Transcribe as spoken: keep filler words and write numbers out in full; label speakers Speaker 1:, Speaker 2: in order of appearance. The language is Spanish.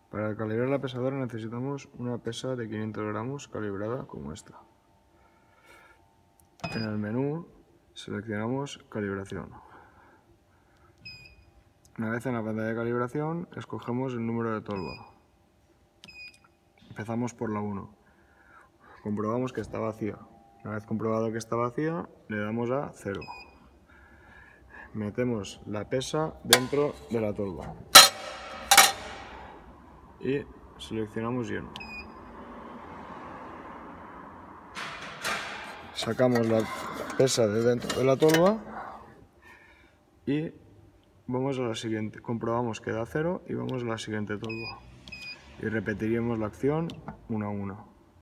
Speaker 1: Para calibrar la pesadora necesitamos una pesa de quinientos gramos calibrada como esta. En el menú seleccionamos calibración. Una vez en la pantalla de calibración, escogemos el número de tolva. Empezamos por la uno. Comprobamos que está vacía. Una vez comprobado que está vacía, le damos a cero. Metemos la pesa dentro de la tolva y seleccionamos lleno. Sacamos la pesa de dentro de la tolva y vamos a la siguiente. Comprobamos que da cero y vamos a la siguiente tolva. Y repetiríamos la acción una a una.